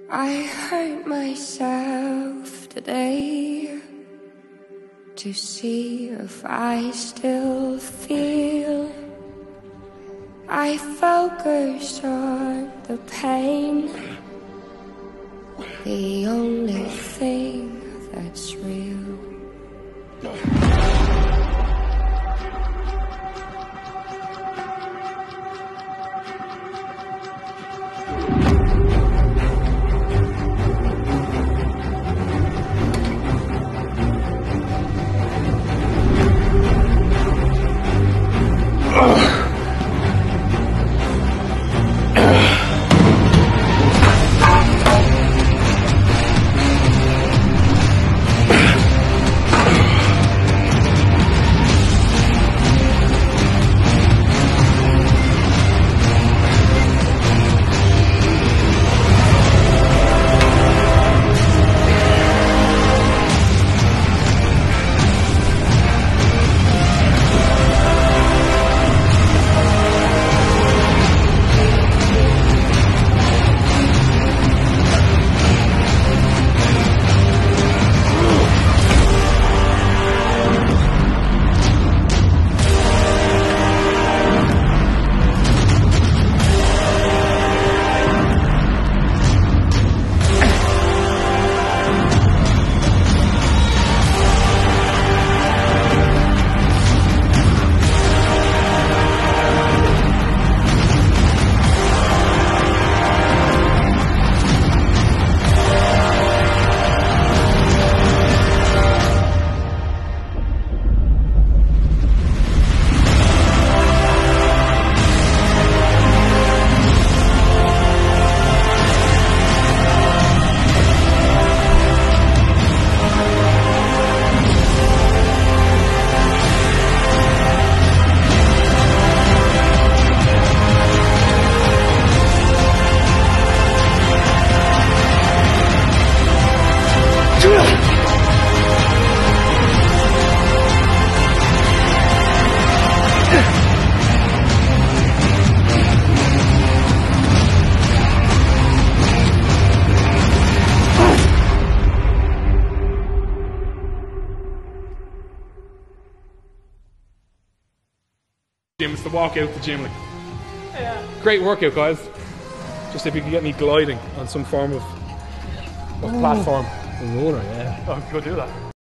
I hurt myself today to see if I still feel. I focus on the pain, the only thing that's real. It's the walk out the gym. Yeah. Great workout, guys. Just if you could get me gliding on some form of platform. The roller, yeah. Oh, go do that.